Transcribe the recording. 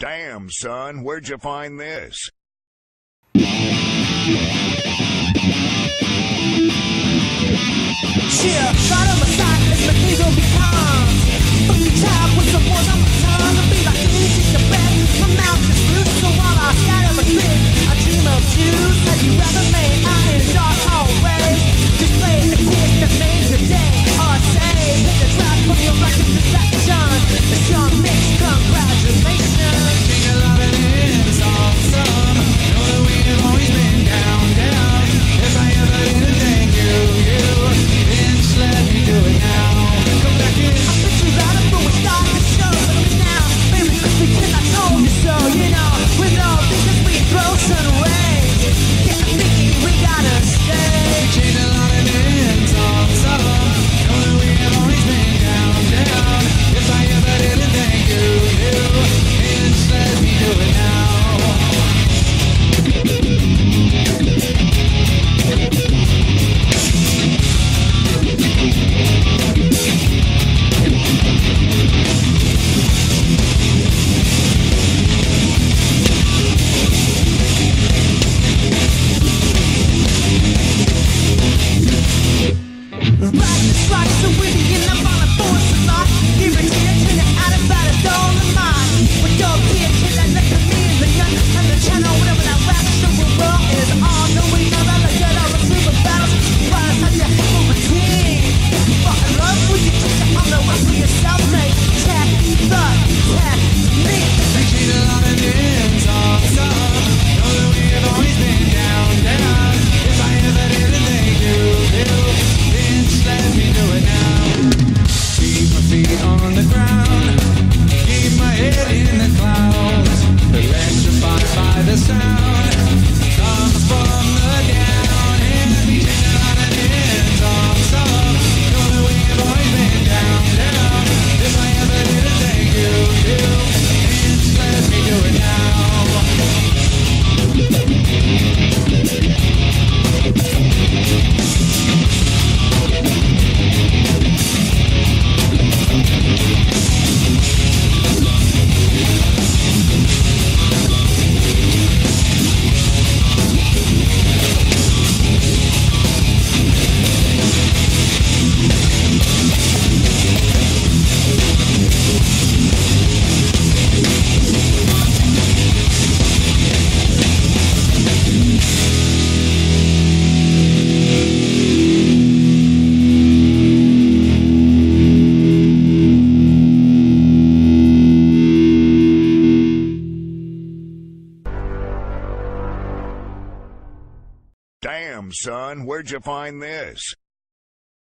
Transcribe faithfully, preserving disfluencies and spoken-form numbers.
Damn, son, where'd you find this? Shit, right on my side as my ego becomes fucking child with some words on my tongue. I'll be like, ooh, take the breath. My mouth is loose, so while I scatter my spit, I dream of you. Have you ever made out in dark hallways? Just play the kiss that made your day. Or say, hit the drop from your life in perfection. It's your mix, congratulations. Take a lot of this awesome. Know that we have always been down, down. If I ever didn't thank you, you, then just let me do it now. Come back in. I put you out of we start the show, but it's now, baby, because I told you so. You know, with all things we throw sun away. Yeah, I think we gotta stay. Change a lot of this awesome. Know that we have always been down, down. If I ever didn't thank you, you, then just let me do it now. Damn, son, where'd you find this?